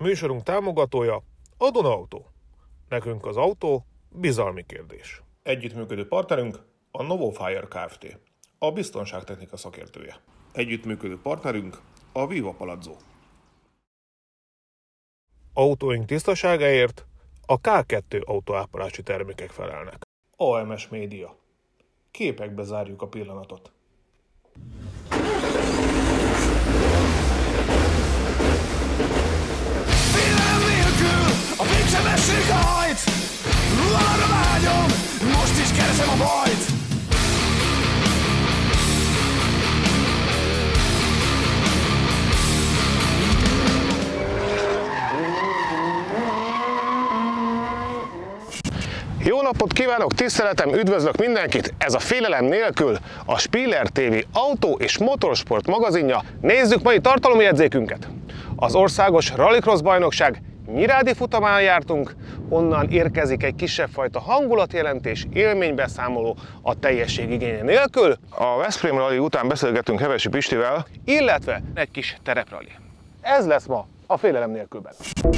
Műsorunk támogatója a Duna Autó. Nekünk az autó bizalmi kérdés. Együttműködő partnerünk a Novofire Kft. A biztonságtechnika szakértője. Együttműködő partnerünk a Viva Palazzo. Autóink tisztaságáért a K2 autóápolási termékek felelnek. AMS Média. Képekbe zárjuk a pillanatot. Félelem nélkül a végsebesség hajt. Arra vágyom, most is keresem a bajt. Jó napot kívánok, tiszteletem, üdvözlök mindenkit! Ez a Félelem nélkül a Spiller TV autó és motorsport magazinja. Nézzük mai tartalomjegyzékünket! Az országos rallycross bajnokság nyirádi futamán jártunk, onnan érkezik egy kisebb fajta hangulatjelentés, élménybeszámoló a teljesség igénye nélkül. A Veszprém rally után beszélgetünk Hevesi Pistivel, illetve egy kis tereprally. Ez lesz ma a Félelem nélkülben.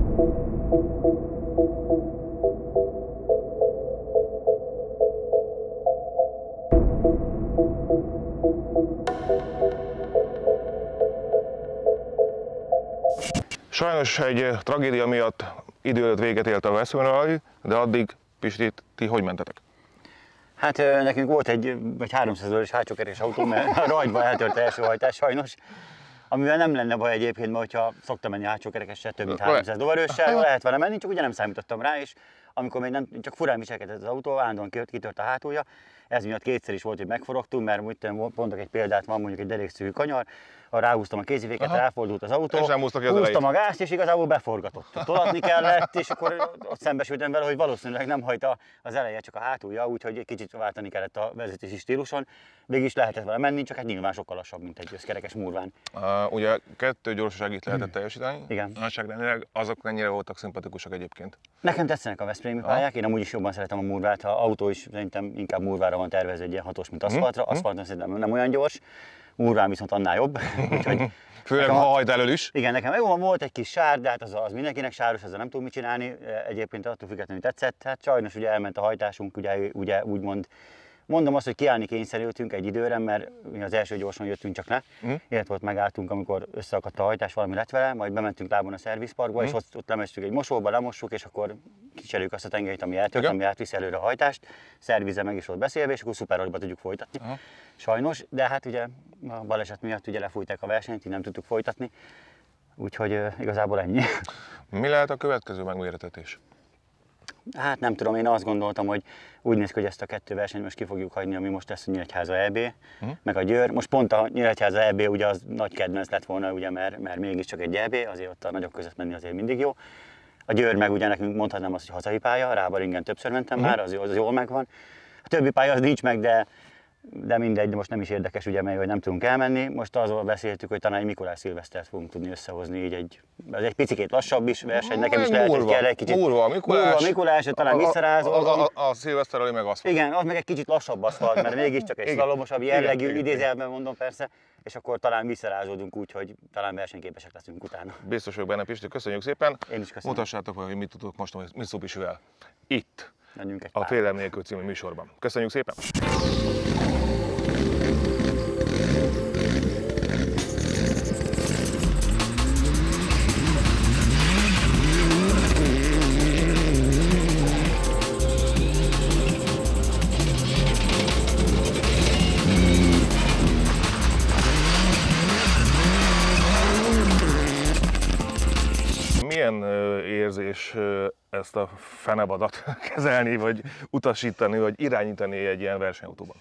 Sajnos egy tragédia miatt idő előtt véget élt a Veszprém rally, de addig, Pisti, ti hogy mentetek? Hát nekünk volt egy 300 lóerős hátsókerék autó, mert a rajtba eltört első hajtás sajnos. Amivel nem lenne baj egyébként, mert hogyha szoktam menni hátsókerekessel több mint 300 lóerőssel, lehet vele menni, csak ugye nem számítottam rá, és amikor még nem, csak furán viselkedett az autó, állandóan kitört a hátulja. Ez miatt kétszer is volt, hogy megforogtunk, mert mondok egy példát, van mondjuk egy derékszűkű kanyar, ráhúztam a kéziféket, ráfordult az autó, húztam a gázt, és igazából beforgatott. Tolatni kellett, és akkor ott szembesültem vele, hogy valószínűleg nem hajta az eleje, csak a hátulja, úgyhogy egy kicsit váltani kellett a vezetési stíluson. Végig is lehetett vele menni, csak hát nyilván sokkal lassabb, mint egy összkerekes murván. Ugye 2 gyorsaságit lehetett teljesíteni. Igen. Nagyságrendileg azok mennyire voltak szimpatikusak egyébként? Nekem tetszenek a veszprémi pályák, én amúgy is jobban szeretem a murvát, ha autó is szerintem inkább murvára van tervezve, egy ilyen 6-os, mint aszfaltra. Aszfalton szerintem nem olyan gyors, murván viszont annál jobb. Úgyhogy főleg ha hajt elől is. Igen, nekem jó, volt egy kis sár, de hát az mindenkinek sáros, ezzel nem tudunk mit csinálni. Egyébként attól függetlenül tetszett. Hát sajnos ugye elment a hajtásunk, ugye úgymond. Mondom azt, hogy kiállni kényszerültünk egy időre, mert mi az első gyorsan jöttünk csak le. Illetve volt megálltunk, amikor összeakadt a hajtás, valami lett vele, majd bementünk lábon a szervizparkba, és ott lemestük egy mosóba, lemossuk, és akkor kicserjük azt a tengelyt, ami eltört, ami átviszi előre a hajtást, szervizzel meg is volt beszélve, és akkor szuper agyba tudjuk folytatni. Sajnos, de hát ugye a baleset miatt ugye lefújták a versenyt, így nem tudtuk folytatni, úgyhogy igazából ennyi. Mi lehet a következő megméretetés? Hát nem tudom, én azt gondoltam, hogy úgy néz ki, hogy ezt a 2 versenyt most ki fogjuk hagyni, ami most lesz a Nyíregyháza EB, meg a Győr. Most pont a Nyíregyháza EB ugye az nagy kedvenc lett volna, ugye, mert mégiscsak egy EB, azért ott a nagyok között menni azért mindig jó. A Győr meg ugye nekünk mondhatnám azt, hogy hazai pálya, Rábaringen többször mentem már, az jól megvan. A többi pálya az nincs meg, de mindegy, de most nem is érdekes, ugye, mert hogy nem tudunk elmenni. Most azról beszéltük, hogy talán egy Mikulás szilvesztert fogunk tudni összehozni, így ez egy picikét lassabb is verseny, nekem is lehet, hogy kell egy kicsit. Múlva Mikulás, talán visszarázó. A szilveszterrel meg aszfalt. Igen, az meg egy kicsit lassabb aszfalt, mert mégiscsak egy szlalomosabb jellegű, idézőjelben mondom persze, és akkor talán visszarázódunk úgy, hogy talán versenyképesek leszünk utána. Biztos vagyok benne, Pisti, köszönjük szépen. Én is köszönöm. Mutassátok meg, hogy mit tudok most a Mitsubishivel. Itt. A Félelem nélkül című műsorban. Köszönjük szépen! Milyen érzés ezt a fenebadat kezelni, vagy utasítani, vagy irányítani egy ilyen versenyautóban?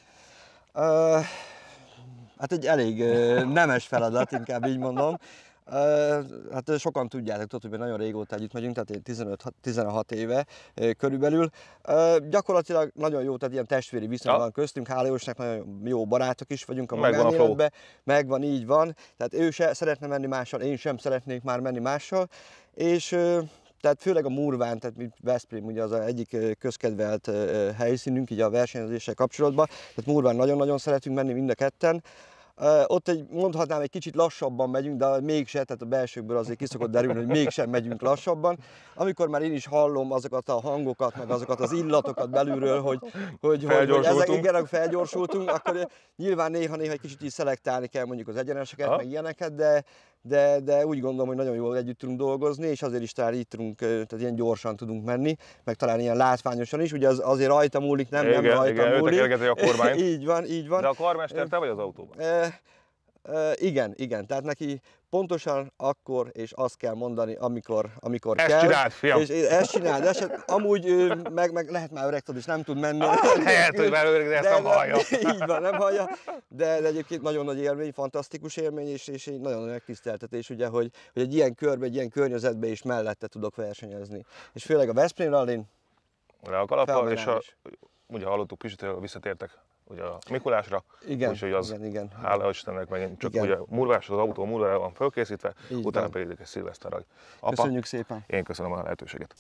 Hát egy elég nemes feladat, inkább így mondom. Hát sokan tudjátok, hogy nagyon régóta együtt megyünk, tehát én 15-16 éve körülbelül. Gyakorlatilag nagyon jó, tehát ilyen testvéri viszony van köztünk, hála Jósnak, nagyon jó barátok is vagyunk a magánéletben. Megvan, így van. Tehát ő se szeretne menni mással, én sem szeretnék már menni mással. És tehát főleg a Murván, tehát Veszprém ugye az egyik közkedvelt helyszínünk így a versenyzéssel kapcsolatban. Tehát Murván nagyon-nagyon szeretünk menni mind a ketten. Ott mondhatnám, egy kicsit lassabban megyünk, de mégse, tehát a belsőkből azért ki szokott derülni, hogy mégsem megyünk lassabban. Amikor már én is hallom azokat a hangokat, meg azokat az illatokat belülről, hogy ezek igen, felgyorsultunk, akkor nyilván néha egy kicsit is szelektálni kell mondjuk az egyeneseket, meg ilyeneket, de úgy gondolom, hogy nagyon jól együtt tudunk dolgozni, és azért is talán így tudunk, tehát ilyen gyorsan tudunk menni, meg talán ilyen látványosan is, ugye azért rajta múlik, nem rajta múlik. Igen, a kormány. Így van. De a karmester te vagy az autóban? Igen, tehát neki pontosan akkor és azt kell mondani, amikor ezt kell. Csináld, fiam. És ezt csináld, amúgy meg lehet már öreg, és nem tud menni. Lehet, hogy már öreg, de ezt nem hallja. Így van, nem hallja, de egyébként nagyon nagy élmény, fantasztikus élmény, és nagyon nagy megtiszteltetés, ugye, hogy egy ilyen körbe, egy ilyen környezetben is mellette tudok versenyezni. És főleg a Veszprém Rallyn. Le a kalappal, és ugye hallottuk Pizsit, visszatértek ugye a Mikulásra, úgyhogy az igen. hála Istennek megint csak ugye murvás, az autó murvára van fölkészítve, így utána van. pedig egy szilveszterraj. Köszönjük szépen! Én köszönöm a lehetőséget.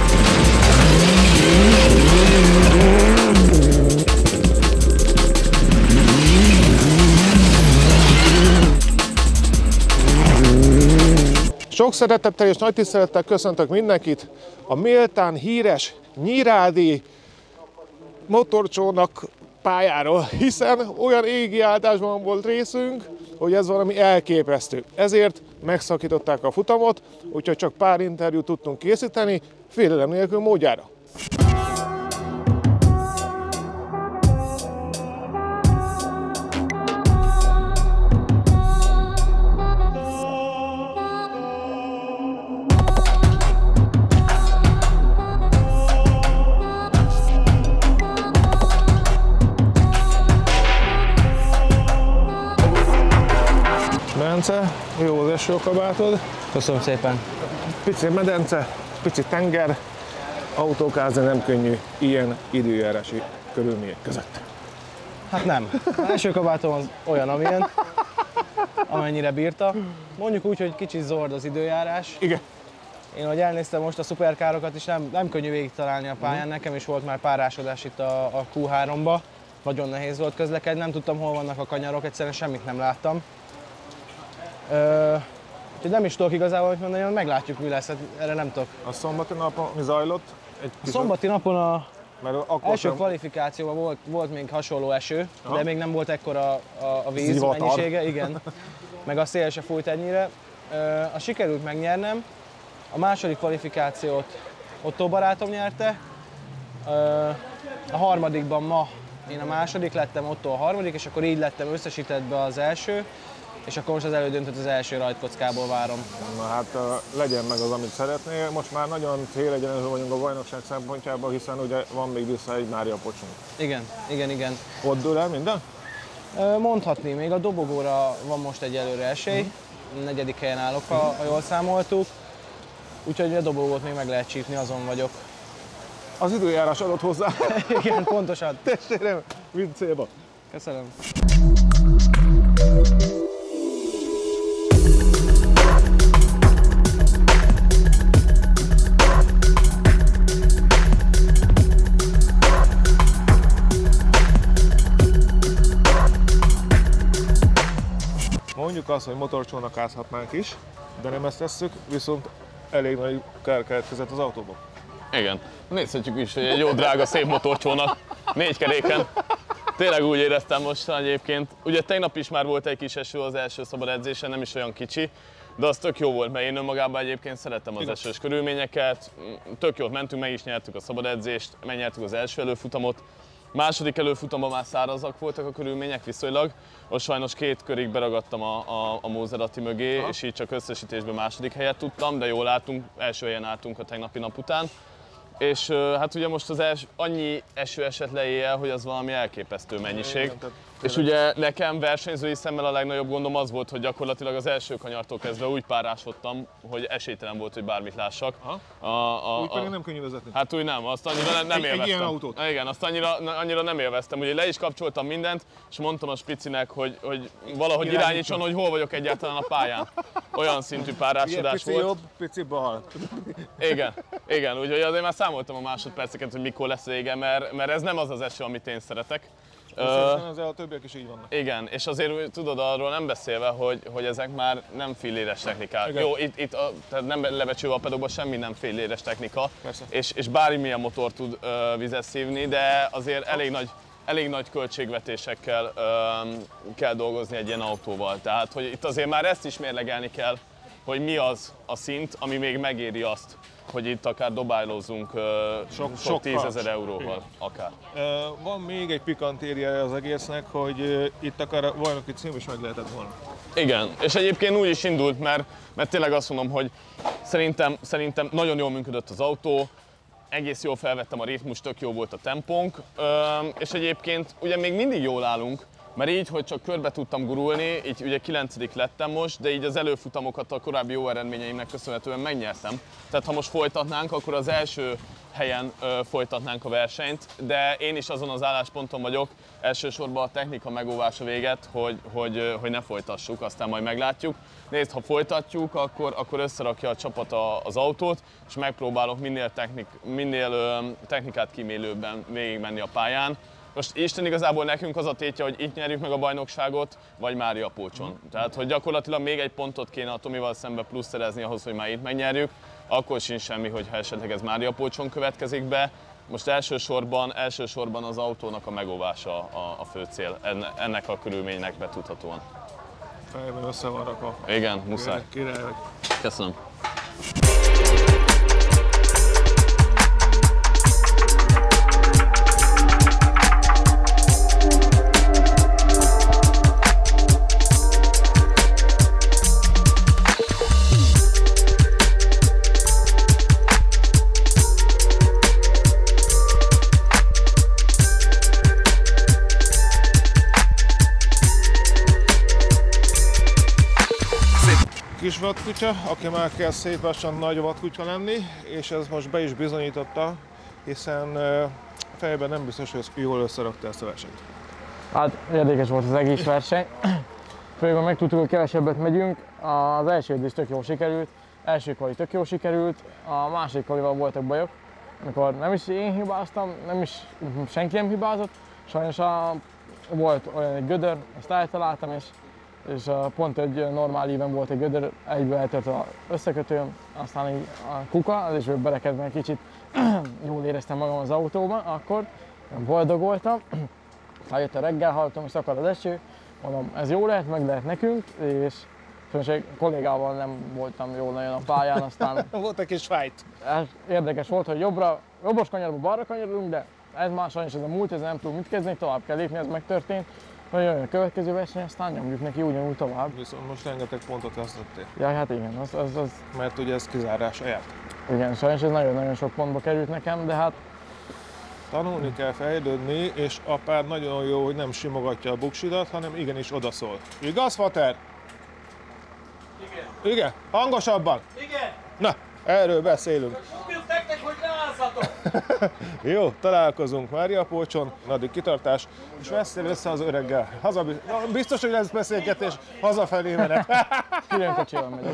Sok szeretettel és nagy tisztelettel köszöntök mindenkit a méltán híres Nyírádi motorcsónak pályáról, hiszen olyan égi áldásban volt részünk, hogy ez valami elképesztő. Ezért megszakították a futamot, úgyhogy csak pár interjút tudtunk készíteni, félelem nélkül módjára. Bence, jó az esőkabátod. Köszönöm szépen. Pici medence, pici tenger, autókázni nem könnyű ilyen időjárási körülmények között. Hát nem. Az első kabátom az olyan, amilyen, amennyire bírta. Mondjuk úgy, hogy kicsit zord az időjárás. Igen. Én, ahogy elnéztem most a szuperkárokat is, nem könnyű végig találni a pályán. Nekem is volt már párásodás itt a Q3-ba. Nagyon nehéz volt közlekedni, nem tudtam, hol vannak a kanyarok, egyszerűen semmit nem láttam. Úgyhogy nem is tudok igazából, hogy mondani, meglátjuk, mi lesz, hát erre nem tudok. A szombati napon mi zajlott? A szombati napon mert akkor első kvalifikációban volt még hasonló eső, de még nem volt ekkora a víz zivatar mennyisége, igen. Meg a szél se fújt ennyire. Sikerült megnyernem. A második kvalifikációt Otto barátom nyerte. A harmadikban ma én a második lettem, Otto a harmadik, és akkor így lettem összesítettbe az első. És akkor most az elődöntőt az első rajtkockából várom. Na hát legyen meg az, amit szeretnél. Most már nagyon célegyenező vagyunk a bajnokság szempontjából, hiszen ugye van még vissza egy Mária Pocsunk. Igen. Ott dől el minden? Mondhatni, még a dobogóra van most egy előre esély. 4. helyen állok, ha jól számoltuk. Úgyhogy a dobogót még meg lehet csípni, azon vagyok. Az időjárás adott hozzá. Igen, pontosan. Testvérem, vidd célba. Köszönöm. Mondjuk azt, hogy motorcsónakázhatnánk is, de nem ezt tesszük, viszont elég nagy kár keletkezett az autóban. Igen, nézhetjük is, hogy egy jó drága szép motorcsónak, 4 keréken. Tényleg úgy éreztem most egyébként. Ugye tegnap is már volt egy kis eső az első szabad edzésen, nem is olyan kicsi, de az tök jó volt, mert én önmagában egyébként szerettem az esős körülményeket. Tök jót mentünk, meg is nyertük a szabad edzést, megnyertük az első előfutamot. Második előfutamban már szárazak voltak a körülmények viszonylag. Most sajnos 2 körig beragadtam a Mózerati mögé, és így csak összesítésben második helyet tudtam, de jól álltunk, első helyen álltunk a tegnapi nap után. És hát ugye most annyi eső esett le éjjel, hogy az valami elképesztő mennyiség. És ugye nekem versenyzői szemmel a legnagyobb gondom az volt, hogy gyakorlatilag az első kanyartól kezdve úgy párásodtam, hogy esélytelen volt, hogy bármit lássak. Úgy pedig nem könnyű vezetni. Hát úgy nem, azt annyira nem élveztem. Egy ilyen autót? Igen, azt annyira nem élveztem. Ugye le is kapcsoltam mindent, és mondtam a Spicinek, hogy valahogy irányítson, hogy hol vagyok egyáltalán a pályán. Olyan szintű párásodás pici volt. jobb, pici bal. Igen, úgyhogy azért már számoltam a másodperceket, hogy mikor lesz vége, mert ez nem az az eső, amit én szeretek. Szerintem ezzel a többiek is így vannak. Igen, és azért tudod, arról nem beszélve, hogy ezek már nem filléres technikák. Igen. Jó, tehát nem lebecsülve a pedokban semmi nem filléres technika, Persze. és bármilyen motor tud vizet szívni, de azért elég nagy költségvetésekkel kell dolgozni egy ilyen autóval. Tehát, hogy itt azért már ezt is mérlegelni kell, hogy mi az a szint, ami még megéri azt, hogy itt akár dobálózzunk sok 10 000 euróval, akár. Van még egy pikantériája az egésznek, hogy itt akár a bajnoki cím is meg lehetett volna. Igen, és egyébként úgy is indult, mert tényleg azt mondom, hogy szerintem nagyon jól működött az autó, egész jól felvettem a ritmus, tök jó volt a tempónk, és egyébként ugye még mindig jól állunk, mert így, hogy csak körbe tudtam gurulni, így ugye 9. lettem most, de így az előfutamokat a korábbi jó eredményeimnek köszönhetően megnyertem. Tehát ha most folytatnánk, akkor az első helyen folytatnánk a versenyt, de én is azon az állásponton vagyok, elsősorban a technika megóvása véget, hogy ne folytassuk, aztán majd meglátjuk. Nézd, ha folytatjuk, akkor összerakja a csapat az autót, és megpróbálok minél technikát kímélőbben végigmenni a pályán. Most Isten igazából nekünk az a tétje, hogy itt nyerjük meg a bajnokságot, vagy Máriapócson. Tehát, hogy gyakorlatilag még egy pontot kéne a Tomival szembe plusz szerezni ahhoz, hogy már itt megnyerjük. Akkor sincs semmi, hogyha esetleg ez Máriapócson következik be. Most elsősorban az autónak a megóvása a fő cél, ennek a körülménynek betudhatóan. Fejben össze van rakva. Igen, muszáj. Király. Köszönöm. Kis vadkutya, aki már kell szép lassan nagy vadkutya lenni, és ez most be is bizonyította, hiszen fejben nem biztos, hogy jól összerakta ezt a versenyt. Hát érdekes volt az egész verseny. Főleg megtudtuk, hogy kevesebbet megyünk. Az első edzés tök jól sikerült, első kvali tök jól sikerült, a második kvalival voltak bajok, amikor nem is én hibáztam, nem is senki nem hibázott. Sajnos volt olyan egy gödör, ezt eltaláltam, és pont egy normál íven volt egy gödör, egybe eltört az összekötőm, aztán így a kuka, az is berekedve egy kicsit jól éreztem magam az autóban, akkor boldog voltam. Jött a reggel, hallottam, hogy szakad az eső, mondom, ez jó lehet, meg lehet nekünk, és egy kollégával nem voltam jól nagyon a pályán, aztán Volt egy kis fight. érdekes volt, hogy jobbos kanyarba balra kanyarodunk, de ez már sajnos ez a múlt, ez nem tud mit kezdeni, tovább kell lépni, ez megtörtént. Vagy jön a következő verseny, aztán nyomjuk neki ugyanúgy tovább. Viszont most rengeteg pontot vesztettél. Ja, hát igen, az Mert ugye ez kizárás járt. igen, sajnos ez nagyon-nagyon sok pontba került nekem, de hát Tanulni kell, fejlődni, és apád nagyon jó, hogy nem simogatja a buksidat, hanem igenis odaszól. Igaz, Fater? Igen. Igen? Hangosabban? Igen! Na, erről beszélünk. Mondjuk nektek, hogy ráázzatok! Jó, találkozunk Máriapócson, addig kitartás, és veszél össze az öreggel. Biztos, hogy lesz beszélgetés, hazafelé menet. külön kocsival megyek.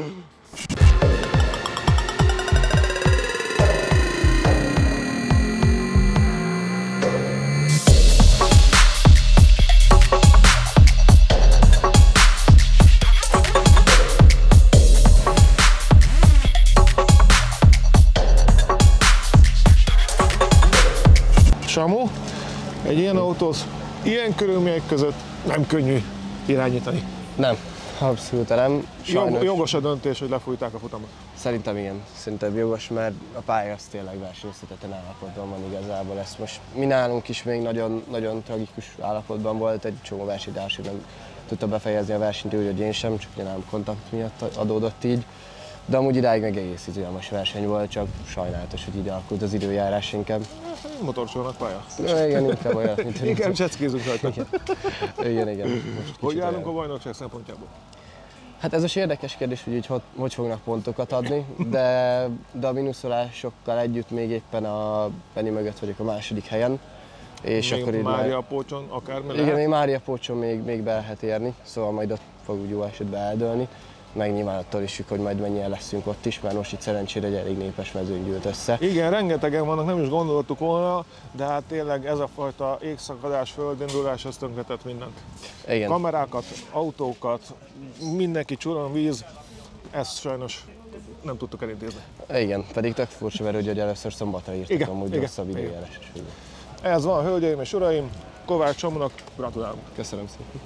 Samu, egy ilyen autót ilyen körülmények között nem könnyű irányítani. Nem, abszolút nem. Sajnos. Jogos a döntés, hogy lefújták a futamot. Szerintem igen, szerintem jogos, mert a pálya az tényleg versenyezhetetlen állapotban van igazából. Ezt most mi nálunk is még nagyon, nagyon tragikus állapotban volt, egy csomó versenytárs nem tudta befejezni a versenyt úgy, hogy én sem, csak nem kontakt miatt adódott így. De amúgy idáig meg egész izgalmas verseny volt, csak sajnálatos, hogy ide alakult az időjárás inkább. Motorcsónak pálya. Igen, inkább olyat, mint Inkább cseckizunk rajta. Igen. Most Hogy állunk a bajnokság szempontjából? Hát ez az érdekes kérdés, hogy hogy fognak pontokat adni, de a minuszolásokkal együtt még éppen a Penny mögött vagyok a második helyen. És még akkor Máriapócson akármi lehet? Igen, még Máriapócson még be lehet érni, szóval majd ott fog úgy jó esetben eldőlni. meg nyilván attól is függ, hogy majd mennyien leszünk ott is, mert most itt szerencsére egy elég népes mezőny gyűlt össze. Igen, rengetegen vannak, nem is gondoltuk volna, de hát tényleg ez a fajta égszakadás, földindulás, ez tönkretett mindent. Igen. Kamerákat, autókat, mindenki csuron víz, ezt sajnos nem tudtuk elintézni. Igen, pedig tök furcsa, mert hogy először szombatra írtak amúgy rosszabb időjárás. Ez van, hölgyeim és uraim, Kovács Samunak gratulálunk. Köszönöm szépen.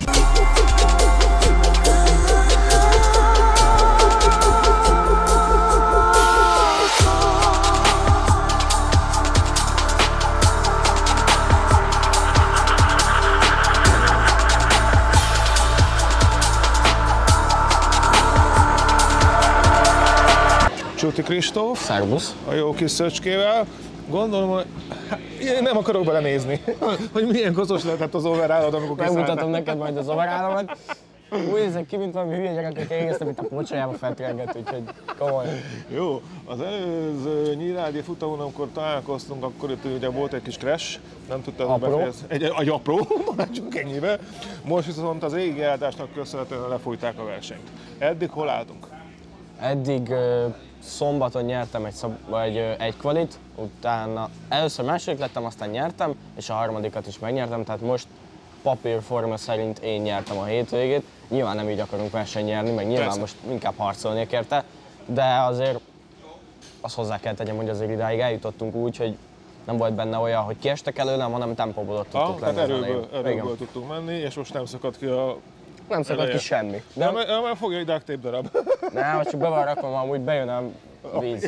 Csuti Kristóf. Szervusz. A jó kis szöcskével. Gondolom, hogy én nem akarok belenézni, hogy milyen koszos lehetett az overallod, amikor kiszálltál. Megmutatom neked majd az overallomat. Úgy nézek ki, mint valami hülye gyerek, aki éreztem, mint a pocsajába feltrenget, úgyhogy komoly. Jó, az előző Nyírádi futamon, amikor találkoztunk, akkor itt ugye volt egy kis crash, nem tudtam befejezni. Egy apró, maradjunk ennyibe. Most viszont az égijállításnak köszönhetően lefújták a versenyt. Eddig hol álltunk? Eddig szombaton nyertem egy kvalit, utána először második lettem, aztán nyertem, és a harmadikat is megnyertem, tehát most papírforma szerint én nyertem a hétvégét. Nyilván nem így akarunk versenyt nyerni, meg nyilván persze. Most inkább harcolnék érte, de azért azt hozzá kell tegyem, hogy azért idáig eljutottunk úgy, hogy nem volt benne olyan, hogy kiestek előlem, hanem tempóból ott tudtuk lenni. Tehát erőből tudtunk menni, és most nem szakadt ki a... Nem szakadt ki semmi. De már fogja egy duct tape darab. Nem, csak be van rakva, amúgy bejön a víz.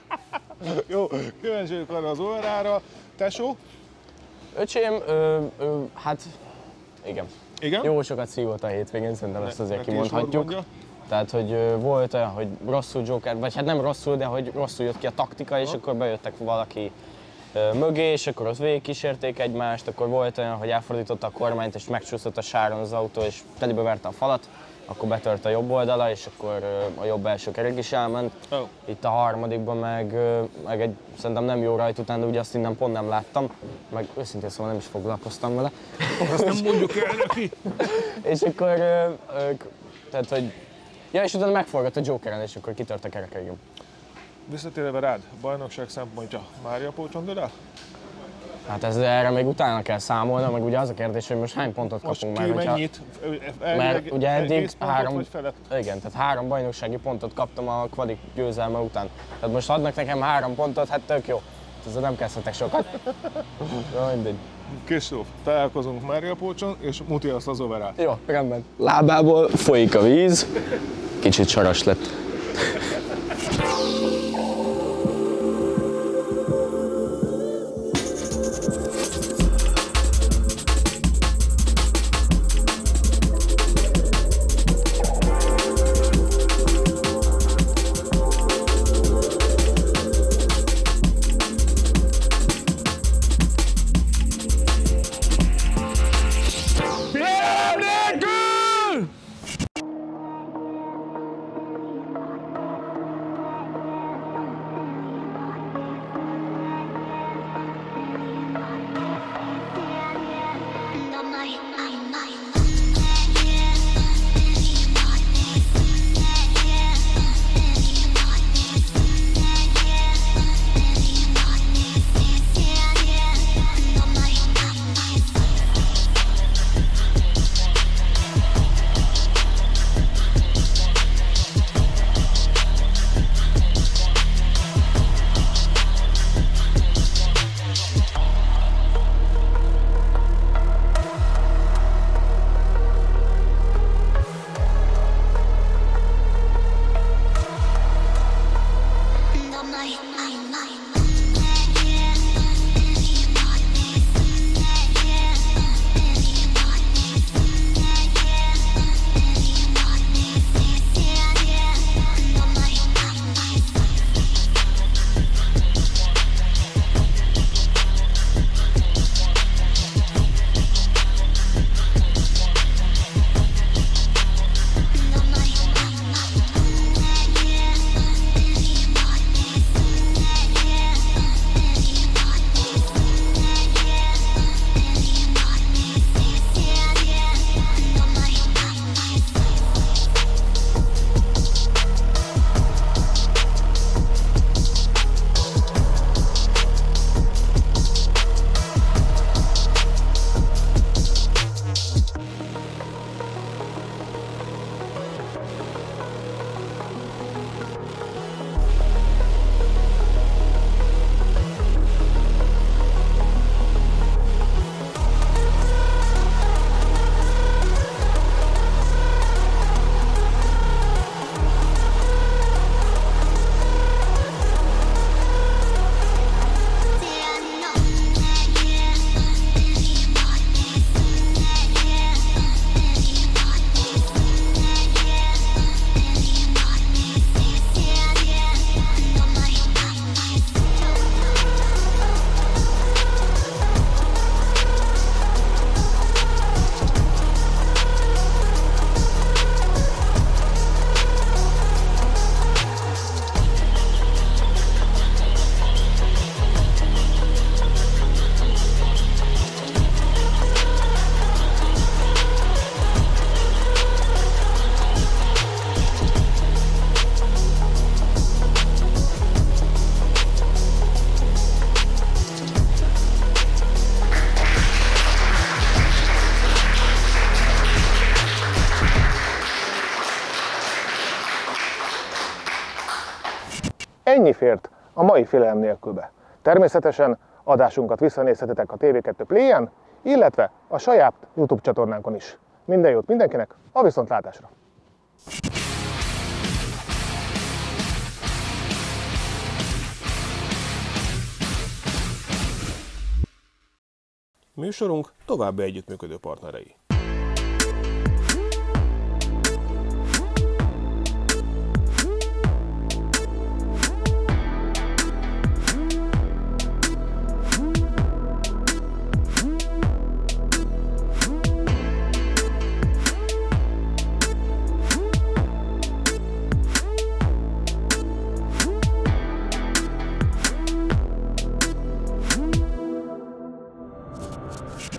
Jó, kíváncsiak arra az órára. Tesó? Öcsém, hát igen. Igen? Jó sokat szívott a hétvégén, szerintem ezt azért kimondhatjuk. Tehát, hogy volt olyan, hogy rosszul Joker, vagy hát nem rosszul, de hogy rosszul jött ki a taktika, és akkor bejöttek valaki mögé, és akkor ott végigkísérték egymást, akkor volt olyan, hogy elfordította a kormányt, és megcsúszott a sáron az autó, és telibe verte a falat, akkor betört a jobb oldala, és akkor a jobb első kerék is elment. Oh. Itt a harmadikban meg egy szerintem nem jó rajt után, de ugye azt innen pont nem láttam, meg őszintén szóval nem is foglalkoztam vele. Azt nem mondjuk el neki! És akkor, tehát hogy, ja, és utána megforgott a Jokeren, és akkor kitört a kerekeim. Visszatérve rád, bajnokság szempontja, Mária Pócson dől el? Hát erre még utána kell számolnom, meg ugye az a kérdés, hogy most hány pontot kapunk már. Most ki mennyit? Mert ugye eddig igen, tehát 3 bajnoksági pontot kaptam a kvalik győzelme után. Tehát most adnak nekem 3 pontot, hát tök jó. Ezzel nem kezdhetek sokat. Na mindegy. Kristóf, találkozunk Mária Pócson, és muti azt az overallt. Jó, rendben. Lábából folyik a víz, kicsit saras lett. Ennyi fért a mai félelem nélkülbe. Természetesen adásunkat visszanézhetitek a TV2 Play-en, illetve a saját YouTube csatornánkon is. Minden jót mindenkinek, a viszontlátásra! Műsorunk további együttműködő partnerei: